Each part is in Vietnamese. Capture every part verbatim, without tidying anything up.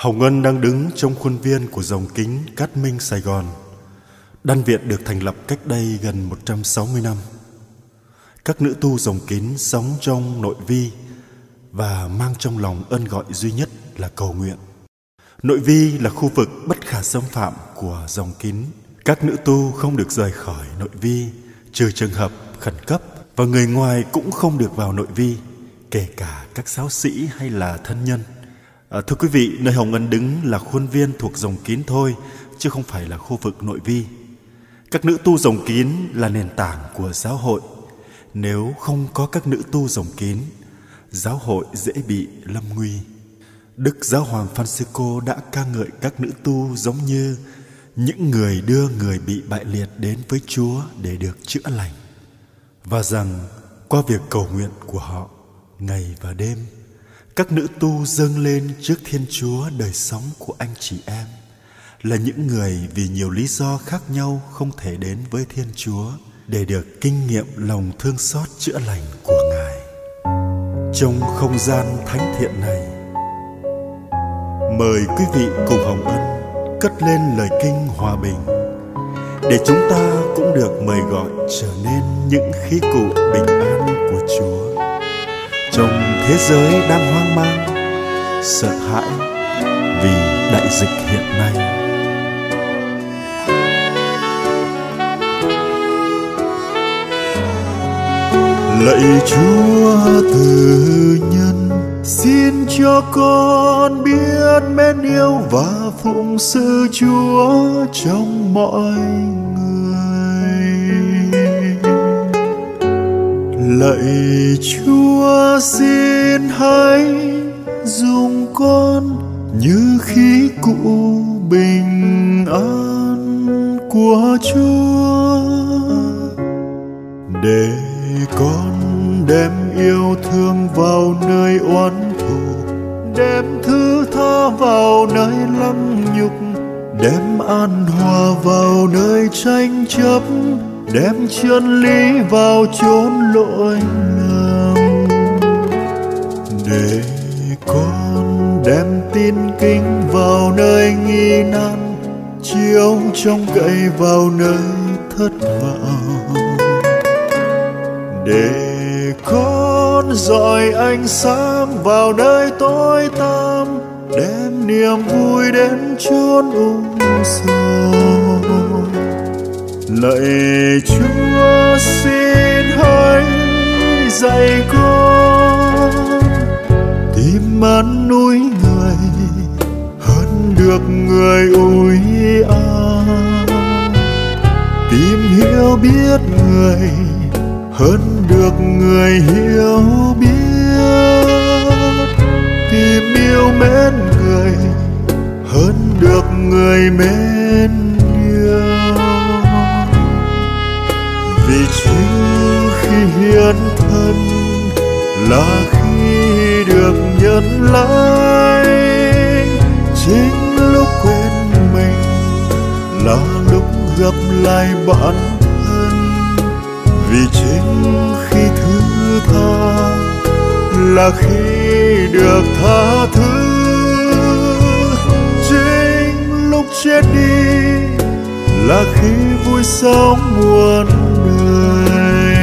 Hồng Ân đang đứng trong khuôn viên của dòng kính Cát Minh, Sài Gòn. Đan viện được thành lập cách đây gần một trăm sáu mươi năm. Các nữ tu dòng kín sống trong nội vi và mang trong lòng ân gọi duy nhất là cầu nguyện. Nội vi là khu vực bất khả xâm phạm của dòng kín. Các nữ tu không được rời khỏi nội vi trừ trường hợp khẩn cấp, và người ngoài cũng không được vào nội vi, kể cả các giáo sĩ hay là thân nhân. À, thưa quý vị, nơi Hồng Ân đứng là khuôn viên thuộc dòng kín thôi, chứ không phải là khu vực nội vi. Các nữ tu dòng kín là nền tảng của giáo hội. Nếu không có các nữ tu dòng kín, giáo hội dễ bị lâm nguy. Đức Giáo hoàng Francisco đã ca ngợi các nữ tu giống như những người đưa người bị bại liệt đến với Chúa để được chữa lành, và rằng qua việc cầu nguyện của họ ngày và đêm, các nữ tu dâng lên trước Thiên Chúa đời sống của anh chị em, là những người vì nhiều lý do khác nhau không thể đến với Thiên Chúa để được kinh nghiệm lòng thương xót chữa lành của Ngài. Trong không gian thánh thiện này, mời quý vị cùng Hồng Ân cất lên lời kinh hòa bình, để chúng ta cũng được mời gọi trở nên những khí cụ bình an của Chúa trong thế giới đang hoang mang, sợ hãi vì đại dịch hiện nay. Lạy Chúa từ nhân, xin cho con biết mến yêu và phụng sự Chúa trong mọi người. Lạy Chúa, xin hãy dùng con như khí cụ bình an của Chúa, để con đem yêu thương vào nơi oán thù, đem thứ tha vào nơi lăng nhục, đem an hòa vào nơi tranh chấp, đem chân lý vào chốn lỗi lầm, để con đem tin kinh vào nơi nghi nan, chiếu trông cậy vào nơi thất vọng, để con dọi ánh sáng vào nơi tối tăm, đem niềm vui đến chốn u sầu. Lạy Chúa, xin hãy dạy con tìm an ủi người hơn được người ủi an, tìm hiểu biết người hơn được người hiểu biết, tìm yêu mến người hơn được người mến yêu. Vì chính khi hiến thân là khi được nhận lại, chính lúc quên mình là lúc gặp lại bản thân. Vì chính khi thứ tha là khi được tha thứ, chính lúc chết đi là khi vui sống muôn đời.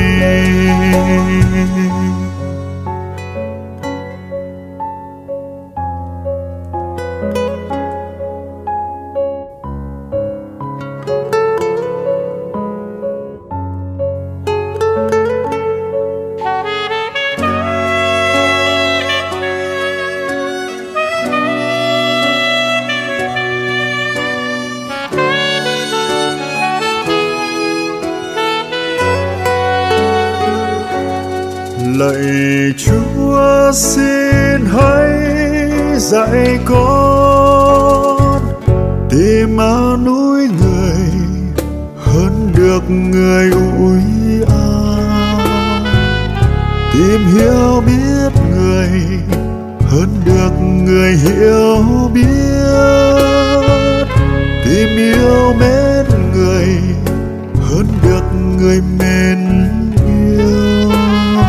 Lạy Chúa, xin hãy dạy con tìm an ủi người hơn được người ủi an, tìm hiểu biết người hơn được người hiểu biết, tìm yêu mến người hơn được người mến yêu.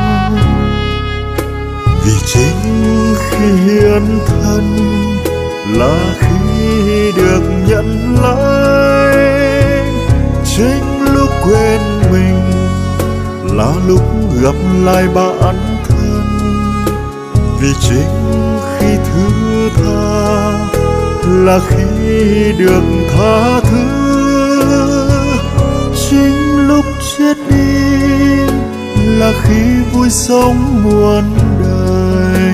Vì chính khi hiến thân là lúc gặp lại bạn thân, vì chính khi thứ tha là khi được tha thứ. Chính lúc chết đi là khi vui sống muôn đời.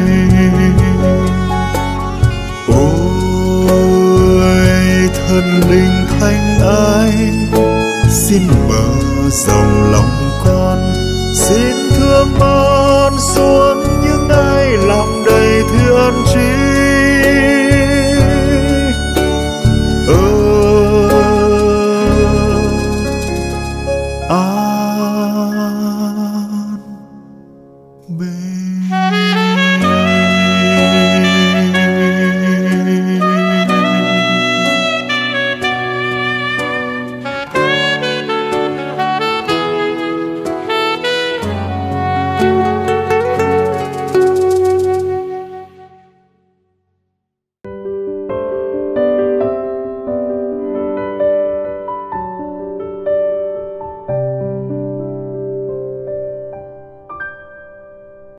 Ôi thần linh thánh ai, xin mở rộng lòng con, xin thương ban xuống